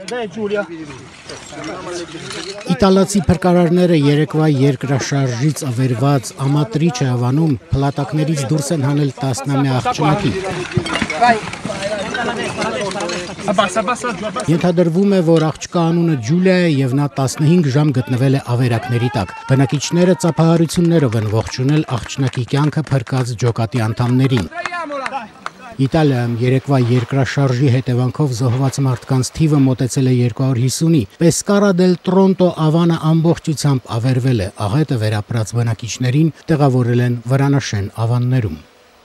Իտալացի փրկարարները երեկվա երկրաշարժից ավերված ամատրիչ է ավանում փլատակներից դուրս են հանել 10-ամյա աղջնակին։ Ենթադրվում է, որ աղջկա անունը Ջուլիա է եւ նա 15 ժամ գտնվել է ավերակների տակ։ Բնակիչները ծափահարություններով են ողջունել աղջնակի կյանքը փրկած ջոկատի անդամներին։ Իտալիայում երեկվա երկրաշարժի հետևանքով զոհված մարդկանց թիվը մոտեցել է 250-ի։ Պեսկարա դել Տրոնտո ավանը ամբողջությամբ ավերվել է, աղետը վերապրած բնակիչներին տեղավորել են վրանաշեն ավաններում։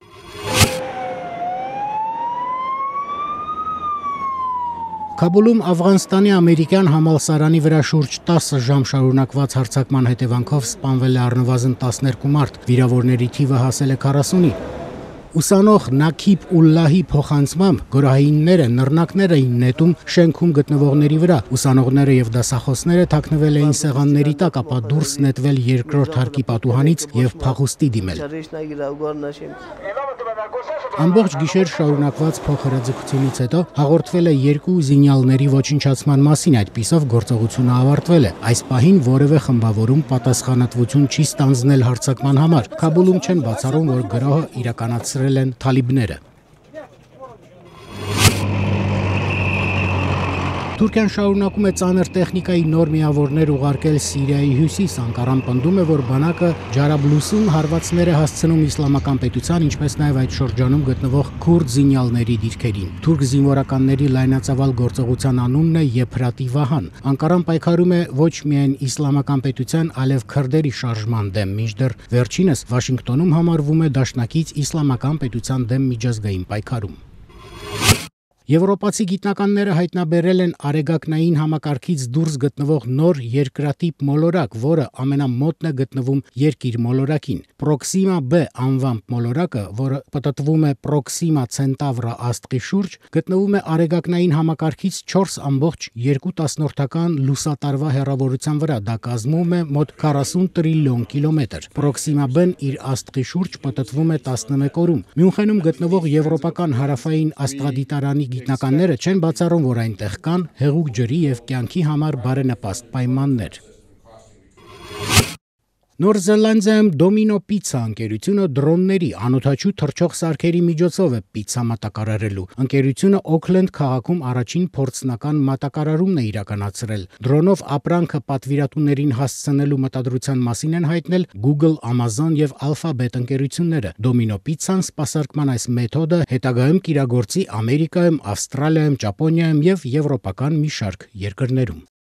Քաբուլում Աֆղանստանի ամերիկյան համալսարանի վրա շուրջ 10 ժամ շարունակված հարձակման հետևանքով սպանվել է առնվազն 12 մարդ, վիրավորների թիվը հասել է 40-ի։ Ուսանող Նաքիբ Ուլլահի փոխանցմամբ գորահայինները նռնակներ էին նետում շենքում գտնվողների վրա։ Ուսանողները եւ դասախոսները թաքնվել էին սեղանների տակ, ապա դուրս նետվել երկրորդ հարկի պատուհանից եւ փախուստի դիմել։ Ամբողջ գիշեր շարունակված փոխհրաձգությունից հետո հաղորդվել է 2 զինյալների ոչնչացման մասին, այդպիսով գործողությունը ավարտվել է։ Այս պահին որևէ խմբավորում պատասխանատվություն չի ստանձնել հարձակման համար։ Քաբուլում չեն բացառում, որ գրոհը իրականացրել են թալիբները։ Թուրքիան շարունակում է ծանր տեխնիկայի նոր միավորներ ուղարկել Սիրիայի հյուսիս։ Անկարան պնդում է, որ բանակը Ջարաբլուսում հարվածներ է հասցնում իսլամական պետության, ինչպես նաև այդ շրջանում գտնվող քուրդ զինյալների դիրքերին։ Թուրք զինվորականների լայնածավալ գործողության անունն է Եփրատի Վահան։ Անկարան պայքարում է ոչ միայն իսլամական պետության, այլև քրդերի շարժման դեմ, մինչդեռ վերջինս Վաշինգտոնում համարվում է դաշնակից իսլամական պետության դեմ միջազգային պայքարում։ Եվրոպացի գիտնականները հայտնաբերել են արեգակնային համակարգից դուրս գտնվող նոր երկրատիպ մոլորակ, որը ամենամոտն է գտնվում երկիր մոլորակին։ Պրոքսիմա B անվամբ մոլորակը, որը պտտվում է Պրոքսիմա Ցենտավրա աստղի շուրջ, գտնվում է արեգակնային համակարգից 4,2 լուսատարվա հեռավորության վրա։ Դա կազմում է մոտ 40 տրիլիոն կիլոմետր։ Պրոքսիմա B-ն իր աստղի շուրջ պտտվում է 11 օրում։ Մյունխենում գտնվող եվրոպական հարավային աստղադիտարանի գիտնականները չեն բացառում, որ այնտեղ կան հեղուկ ջրի եւ կյանքի համար բարենպաստ պայմաններ։ Նոր Զելանդիայում Domino Pizza ընկերությունը դրոնների անօդաչու թռչող սարքերի միջոցով է պիցցա մատակարարելու։ Ընկերությունը Օքլենդ քաղաքում առաջին փորձնական մատակարարումն է իրականացրել։ Դրոնով ապրանքը պատվիրատուներին հասցնելու մտադրության մասին են հայտնել Google, Amazon եւ Alphabet ընկերությունները։ Domino Pizza-ն սպասարկման այս մեթոդը հետագայում կիրագործի Ամերիկայում, Ավստրալիայում, Ճապոնիայում եւ եվրոպական մի շարք երկրներում։